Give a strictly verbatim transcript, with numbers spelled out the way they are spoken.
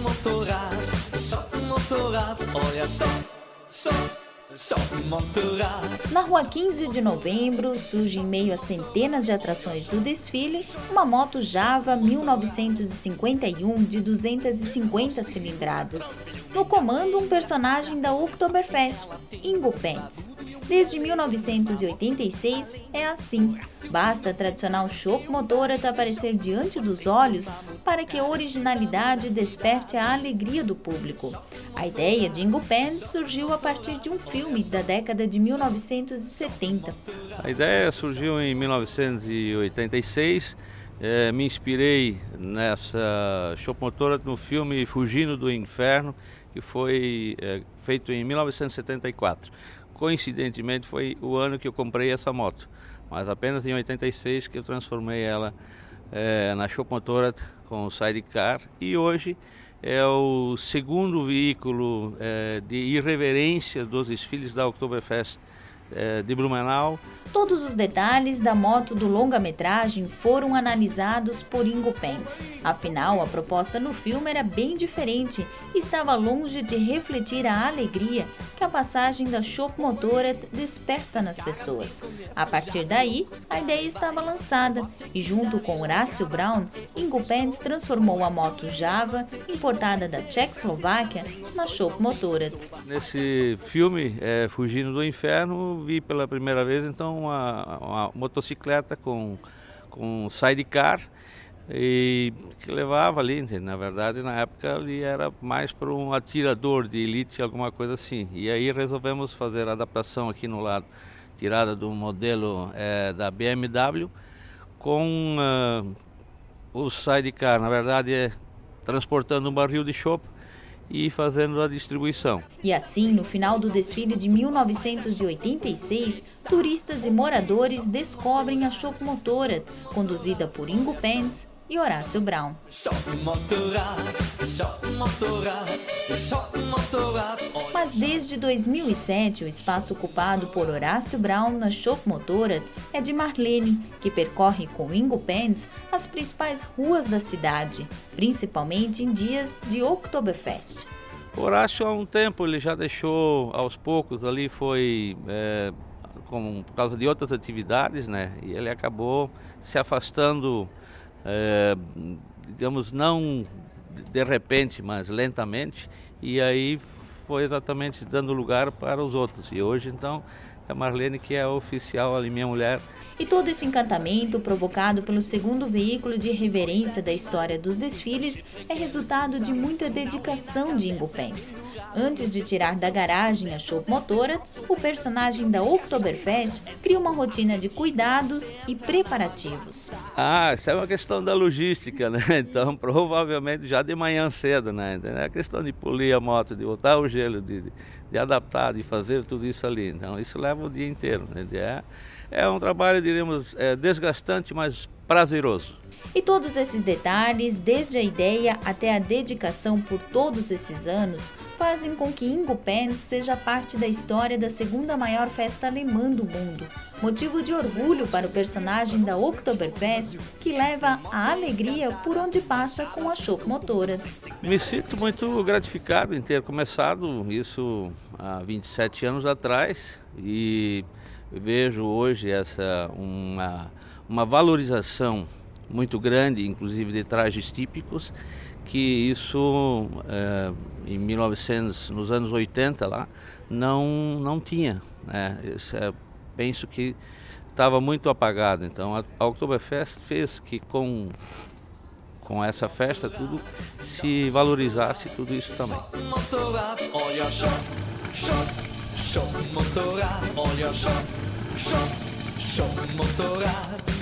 Motorrad, Shopping Motorrad, olha só, só, Shopping Motorrad. Na rua quinze de novembro, surge em meio a centenas de atrações do desfile, uma moto Java mil novecentos e cinquenta e um de duzentas e cinquenta cilindradas. No comando, um personagem da Oktoberfest, Ingo Pence. Desde mil novecentos e oitenta e seis é assim. Basta a tradicional Chopp Motorrad aparecer diante dos olhos para que a originalidade desperte a alegria do público. A ideia de Ingo Pence surgiu a partir de um filme da década de mil novecentos e setenta. A ideia surgiu em mil novecentos e oitenta e seis. É, me inspirei nessa Chopp Motorrad no filme Fugindo do Inferno, que foi é, feito em mil novecentos e setenta e quatro. Coincidentemente foi o ano que eu comprei essa moto, mas apenas em oitenta e seis que eu transformei ela é, na Chopp Motorrad com o sidecar, e hoje é o segundo veículo é, de irreverência dos desfiles da Oktoberfest é, de Blumenau. Todos os detalhes da moto do longa-metragem foram analisados por Ingo Pence. Afinal, a proposta no filme era bem diferente e estava longe de refletir a alegria que a passagem da Chopp Motorrad desperta nas pessoas. A partir daí, a ideia estava lançada e, junto com Horácio Braun, Ingo Pence transformou a moto Java, importada da Tchecoslováquia, na Chopp Motorrad. Nesse filme, é, Fugindo do Inferno, vi pela primeira vez, então, Uma, uma motocicleta com, com sidecar, e que levava ali, na verdade na época ali era mais para um atirador de elite, alguma coisa assim. E aí resolvemos fazer a adaptação aqui no lado, tirada do modelo é, da B M W, com uh, o sidecar, na verdade é transportando um barril de chopp e fazendo a distribuição. E assim, no final do desfile de mil novecentos e oitenta e seis, turistas e moradores descobrem a Chopp Motorrad, conduzida por Ingo Pence e Horácio Braun. Mas desde dois mil e sete, o espaço ocupado por Horácio Braun na Chopp Motorrad é de Marlene, que percorre com Ingo Pence as principais ruas da cidade, principalmente em dias de Oktoberfest. Horácio, há um tempo, ele já deixou aos poucos, ali foi é, com, por causa de outras atividades, né? E ele acabou se afastando, é, digamos, não de repente, mas lentamente, e aí foi exatamente dando lugar para os outros. E hoje, então, a Marlene que é a oficial ali, minha mulher. E todo esse encantamento provocado pelo segundo veículo de reverência da história dos desfiles é resultado de muita dedicação de Ingo Pence. Antes de tirar da garagem a Chopp Motorrad, o personagem da Oktoberfest cria uma rotina de cuidados e preparativos. Ah, isso é uma questão da logística, né? Então, provavelmente já de manhã cedo, né? É a questão de polir a moto, de botar o gelo, de, de adaptar, de fazer tudo isso ali. Então, isso leva o dia inteiro, né? É, é um trabalho, diríamos, é desgastante, mas prazeroso. E todos esses detalhes, desde a ideia até a dedicação por todos esses anos, fazem com que Ingo Pence seja parte da história da segunda maior festa alemã do mundo. Motivo de orgulho para o personagem da Oktoberfest, que leva a alegria por onde passa com a Chopp Motorrad. Me sinto muito gratificado em ter começado isso há vinte e sete anos atrás, e vejo hoje essa uma, uma valorização muito grande, inclusive de trajes típicos, que isso é, em mil e novecentos, nos anos oitenta lá, não, não tinha, né? Isso é, penso que estava muito apagado. Então a, a Oktoberfest fez que com, com essa festa tudo se valorizasse, tudo isso também. Chopp Motorrad, olha só, Chopp, Chopp Motorrad.